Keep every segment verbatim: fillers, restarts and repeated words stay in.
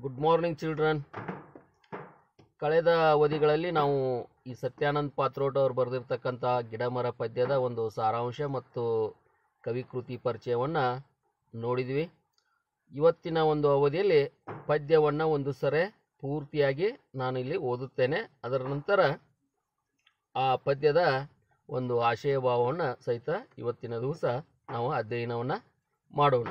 Good morning children. ಕಳೆದ ಅವಧಿಗಳಲ್ಲಿ ನಾವು ಈ ಸತ್ಯಾನಂದ ಪಾತ್ರೋಟ್ ಅವರು ಬರೆದಿರ್ತಕ್ಕಂಥ ಗಿಡಮರ ಪದ್ಯದ ಒಂದು ಸಾರಾಂಶ ಮತ್ತು ಕವಿಕೃತಿ ಪರಿಚಯವನ್ನು ನೋಡಿದ್ವಿ. ಇವತ್ತಿನ ಒಂದು ಅವಧಿಯಲ್ಲಿ ಪದ್ಯವನ್ನು ಒಂದು ಸರಿ ಪೂರ್ತಿಯಾಗಿ ನಾನು ಇಲ್ಲಿ ಓದುತ್ತೇನೆ. ಅದರ ನಂತರ ಆ ಪದ್ಯದ ಒಂದು ಆಶಯ ಭಾವವನ್ನು ಸಹಿತ ಇವತ್ತಿನ ದಿವಸ ನಾವು ಅಧ್ಯಯನವನ್ನು ಮಾಡೋಣ.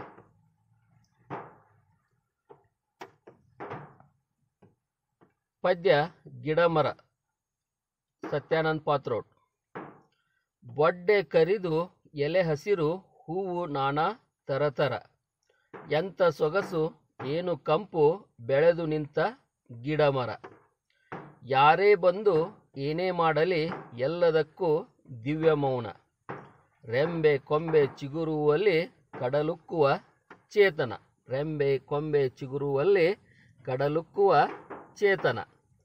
ಪದ್ಯ ಗಿಡಮರ, ಸತ್ಯಾನಂದ ಪಾತ್ರೋಟ್. ಬೊಡ್ಡೆ ಕರಿದು ಎಲೆ ಹಸಿರು ಹೂವು ನಾನಾ ತರತರ, ಎಂಥ ಸೊಗಸು ಏನು ಕಂಪು ಬೆಳೆದು ನಿಂತ ಗಿಡಮರ. ಯಾರೇ ಬಂದು ಏನೇ ಮಾಡಲಿ ಎಲ್ಲದಕ್ಕೂ ದಿವ್ಯ ಮೌನ, ರೆಂಬೆ ಕೊಂಬೆ ಚಿಗುರುವಲ್ಲಿ ಕಡಲುಕ್ಕುವ ಚೇತನ. ರೆಂಬೆ ಕೊಂಬೆ ಚಿಗುರುವಲ್ಲಿ ಕಡಲುಕ್ಕುವ ಚೇತನ.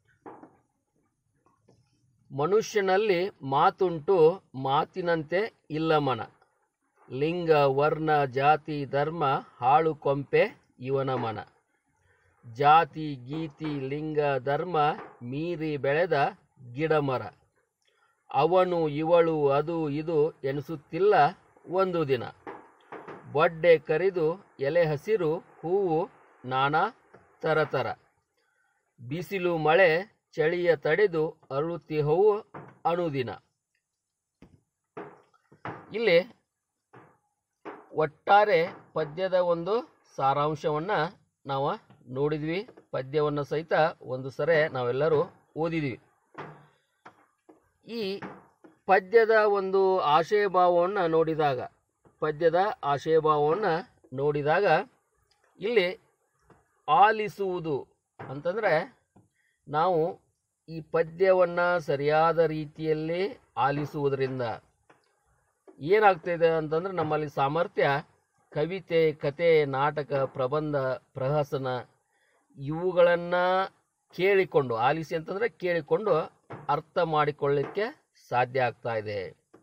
ಮನುಷ್ಯನಲ್ಲಿ ಮಾತುಂಟು ಮಾತಿನಂತೆ ಇಲ್ಲ ಮನ, ಲಿಂಗ ವರ್ಣ ಜಾತಿ ಧರ್ಮ ಹಾಳು ಕೊಂಪೆ ಇವನ ಮನ. ಜಾತಿ ಗೀತಿ ಲಿಂಗ ಧರ್ಮ ಮೀರಿ ಬೆಳೆದ ಗಿಡಮರ, ಅವನು ಇವಳು ಅದು ಇದು ಎನಿಸುತ್ತಿಲ್ಲ ಒಂದು ದಿನ. ಬೊಡ್ಡೆ ಕರಿದು ಎಲೆ ಹಸಿರು ಹೂವು ನಾನಾ ತರತರ, ಬಿಸಿಲು ಮಳೆ ಚಳಿಯ ತಡೆದು ಅರಳುತ್ತಿಹವು ಅನುದಿನ. ಇಲ್ಲಿ ಒಟ್ಟಾರೆ ಪದ್ಯದ ಒಂದು ಸಾರಾಂಶವನ್ನು ನಾವು ನೋಡಿದ್ವಿ. ಪದ್ಯವನ್ನು ಸಹಿತ ಒಂದು ಸರಿ ನಾವೆಲ್ಲರೂ ಓದಿದ್ವಿ. ಈ ಪದ್ಯದ ಒಂದು ಆಶಯ ಭಾವವನ್ನು ನೋಡಿದಾಗ ಪದ್ಯದ ಆಶಯ ಭಾವವನ್ನು ನೋಡಿದಾಗ ಇಲ್ಲಿ ಆಲಿಸುವುದು ಅಂತಂದರೆ, ನಾವು ಈ ಪದ್ಯವನ್ನು ಸರಿಯಾದ ರೀತಿಯಲ್ಲಿ ಆಲಿಸುವುದರಿಂದ ಏನಾಗ್ತಿದೆ ಅಂತಂದರೆ, ನಮ್ಮಲ್ಲಿ ಸಾಮರ್ಥ್ಯ ಕವಿತೆ, ಕತೆ, ನಾಟಕ, ಪ್ರಬಂಧ, ಪ್ರಹಸನ ಇವುಗಳನ್ನು ಕೇಳಿಕೊಂಡು, ಆಲಿಸಿ ಅಂತಂದರೆ ಕೇಳಿಕೊಂಡು ಅರ್ಥ ಮಾಡಿಕೊಳ್ಳಲಿಕ್ಕೆ ಸಾಧ್ಯ ಆಗ್ತಾ ಇದೆ.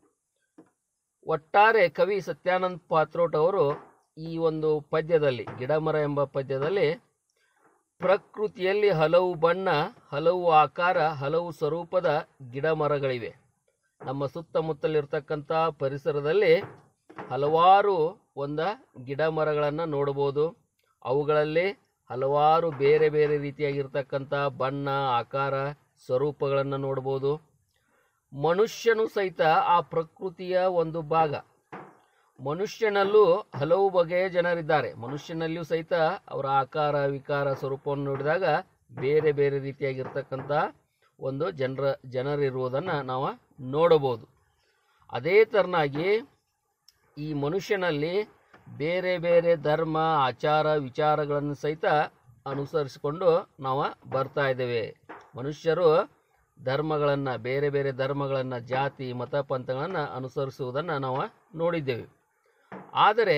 ಒಟ್ಟಾರೆ ಕವಿ ಸತ್ಯಾನಂದ ಪಾತ್ರೋಟ್ ಅವರು ಈ ಒಂದು ಪದ್ಯದಲ್ಲಿ, ಗಿಡಮರ ಎಂಬ ಪದ್ಯದಲ್ಲಿ, ಪ್ರಕೃತಿಯಲ್ಲಿ ಹಲವು ಬಣ್ಣ, ಹಲವು ಆಕಾರ, ಹಲವು ಸ್ವರೂಪದ ಗಿಡಮರಗಳಿವೆ. ನಮ್ಮ ಸುತ್ತಮುತ್ತಲಿರ್ತಕ್ಕಂಥ ಪರಿಸರದಲ್ಲಿ ಹಲವಾರು ಒಂದ ಗಿಡ ಮರಗಳನ್ನು ನೋಡ್ಬೋದು. ಅವುಗಳಲ್ಲಿ ಹಲವಾರು ಬೇರೆ ಬೇರೆ ರೀತಿಯಾಗಿರ್ತಕ್ಕಂಥ ಬಣ್ಣ, ಆಕಾರ, ಸ್ವರೂಪಗಳನ್ನು ನೋಡ್ಬೋದು. ಮನುಷ್ಯನು ಸಹಿತ ಆ ಪ್ರಕೃತಿಯ ಒಂದು ಭಾಗ. ಮನುಷ್ಯನಲ್ಲೂ ಹಲವು ಬಗೆಯ ಜನರಿದ್ದಾರೆ. ಮನುಷ್ಯನಲ್ಲಿಯೂ ಸಹಿತ ಅವರ ಆಕಾರ, ವಿಕಾರ, ಸ್ವರೂಪವನ್ನು ನೋಡಿದಾಗ ಬೇರೆ ಬೇರೆ ರೀತಿಯಾಗಿರ್ತಕ್ಕಂಥ ಒಂದು ಜನರ ಜನರಿರುವುದನ್ನು ನಾವು ನೋಡಬಹುದು. ಅದೇ ಥರನಾಗಿ ಈ ಮನುಷ್ಯನಲ್ಲಿ ಬೇರೆ ಬೇರೆ ಧರ್ಮ, ಆಚಾರ, ವಿಚಾರಗಳನ್ನು ಸಹಿತ ಅನುಸರಿಸಿಕೊಂಡು ನಾವು ಬರ್ತಾ ಇದ್ದೇವೆ. ಮನುಷ್ಯರು ಧರ್ಮಗಳನ್ನು, ಬೇರೆ ಬೇರೆ ಧರ್ಮಗಳನ್ನು, ಜಾತಿ ಮತ ಪಂಥಗಳನ್ನು ಅನುಸರಿಸುವುದನ್ನು ನಾವು ನೋಡಿದ್ದೇವೆ. ಆದರೆ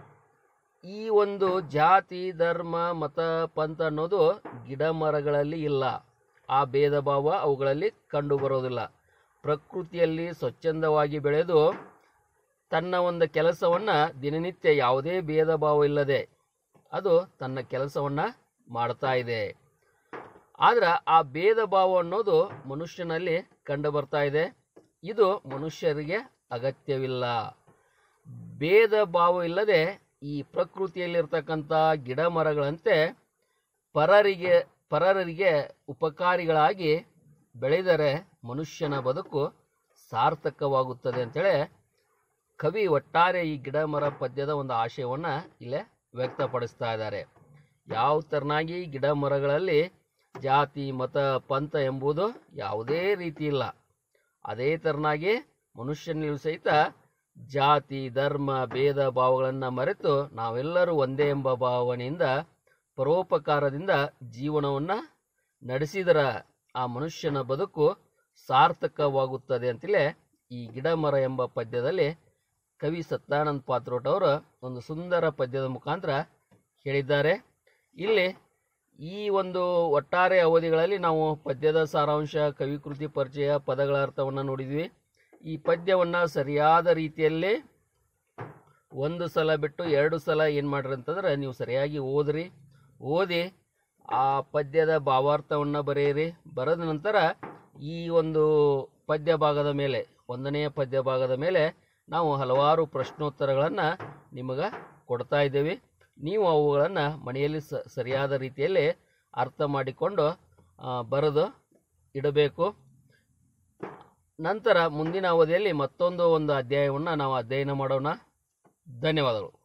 ಈ ಒಂದು ಜಾತಿ ಧರ್ಮ ಮತ ಪಂಥ ಅನ್ನೋದು ಗಿಡ ಮರಗಳಲ್ಲಿ ಇಲ್ಲ. ಆ ಭೇದ ಭಾವ ಅವುಗಳಲ್ಲಿ ಕಂಡು ಬರೋದಿಲ್ಲ. ಪ್ರಕೃತಿಯಲ್ಲಿ ಸ್ವಚ್ಛಂದವಾಗಿ ಬೆಳೆದು ತನ್ನ ಒಂದು ಕೆಲಸವನ್ನು ದಿನನಿತ್ಯ ಯಾವುದೇ ಭೇದ ಭಾವ ಇಲ್ಲದೆ ಅದು ತನ್ನ ಕೆಲಸವನ್ನು ಮಾಡ್ತಾ ಇದೆ. ಆದ್ರೆ ಆ ಭೇದ ಭಾವ ಅನ್ನೋದು ಮನುಷ್ಯನಲ್ಲಿ ಕಂಡು ಬರ್ತಾ ಇದೆ. ಇದು ಮನುಷ್ಯರಿಗೆ ಅಗತ್ಯವಿಲ್ಲ. ಭೇದ ಭಾವ ಇಲ್ಲದೆ ಈ ಪ್ರಕೃತಿಯಲ್ಲಿರ್ತಕ್ಕಂಥ ಗಿಡ ಮರಗಳಂತೆ ಪರರಿಗೆ ಪರರಿಗೆ ಉಪಕಾರಿಗಳಾಗಿ ಬೆಳೆದರೆ ಮನುಷ್ಯನ ಬದುಕು ಸಾರ್ಥಕವಾಗುತ್ತದೆ ಅಂತೇಳಿ ಕವಿ ಒಟ್ಟಾರೆ ಈ ಗಿಡ ಮರ ಪದ್ಯದ ಒಂದು ಆಶಯವನ್ನು ಇಲ್ಲೇ ವ್ಯಕ್ತಪಡಿಸ್ತಾ ಇದ್ದಾರೆ. ಯಾವ ಥರನಾಗಿ ಗಿಡ ಮರಗಳಲ್ಲಿ ಜಾತಿ ಮತ ಪಂಥ ಎಂಬುದು ಯಾವುದೇ ರೀತಿ ಇಲ್ಲ. ಅದೇ ಥರನಾಗಿ ಮನುಷ್ಯನಲ್ಲೂ ಸಹಿತ ಜಾತಿ ಧರ್ಮ ಭೇದ ಭಾವಗಳನ್ನು ಮರೆತು ನಾವೆಲ್ಲರೂ ಒಂದೇ ಎಂಬ ಭಾವನೆಯಿಂದ ಪರೋಪಕಾರದಿಂದ ಜೀವನವನ್ನು ನಡೆಸಿದರ ಆ ಮನುಷ್ಯನ ಬದುಕು ಸಾರ್ಥಕವಾಗುತ್ತದೆ ಅಂತಲೇ ಈ ಗಿಡಮರ ಎಂಬ ಪದ್ಯದಲ್ಲಿ ಕವಿ ಸತ್ಯಾನಂದ ಪಾತ್ರೋಟ್ ಅವರು ಒಂದು ಸುಂದರ ಪದ್ಯದ ಮುಖಾಂತರ ಹೇಳಿದ್ದಾರೆ. ಇಲ್ಲಿ ಈ ಒಂದು ಒಟ್ಟಾರೆ ಅವಧಿಗಳಲ್ಲಿ ನಾವು ಪದ್ಯದ ಸಾರಾಂಶ, ಕವಿಕೃತಿ ಪರಿಚಯ, ಪದಗಳ ಅರ್ಥವನ್ನು ನೋಡಿದ್ವಿ. ಈ ಪದ್ಯವನ್ನು ಸರಿಯಾದ ರೀತಿಯಲ್ಲಿ ಒಂದು ಸಲ ಬಿಟ್ಟು ಎರಡು ಸಲ ಏನು ಮಾಡ್ರಿ ಅಂತಂದ್ರೆ ನೀವು ಸರಿಯಾಗಿ ಓದ್ರಿ. ಓದಿ ಆ ಪದ್ಯದ ಭಾವಾರ್ಥವನ್ನು ಬರೆಯಿರಿ. ಬರೆದ ನಂತರ ಈ ಒಂದು ಪದ್ಯ ಭಾಗದ ಮೇಲೆ, ಒಂದನೆಯ ಪದ್ಯ ಭಾಗದ ಮೇಲೆ ನಾವು ಹಲವಾರು ಪ್ರಶ್ನೋತ್ತರಗಳನ್ನು ನಿಮಗೆ ಕೊಡ್ತಾ ಇದ್ದೇವೆ. ನೀವು ಅವುಗಳನ್ನು ಮನೆಯಲ್ಲಿ ಸ ಸರಿಯಾದ ರೀತಿಯಲ್ಲಿ ಅರ್ಥ ಮಾಡಿಕೊಂಡು ಬರೆದು ಇಡಬೇಕು. ನಂತರ ಮುಂದಿನ ಅವಧಿಯಲ್ಲಿ ಮತ್ತೊಂದು ಒಂದು ಅಧ್ಯಾಯವನ್ನು ನಾವು ಅಧ್ಯಯನ ಮಾಡೋಣ. ಧನ್ಯವಾದಗಳು.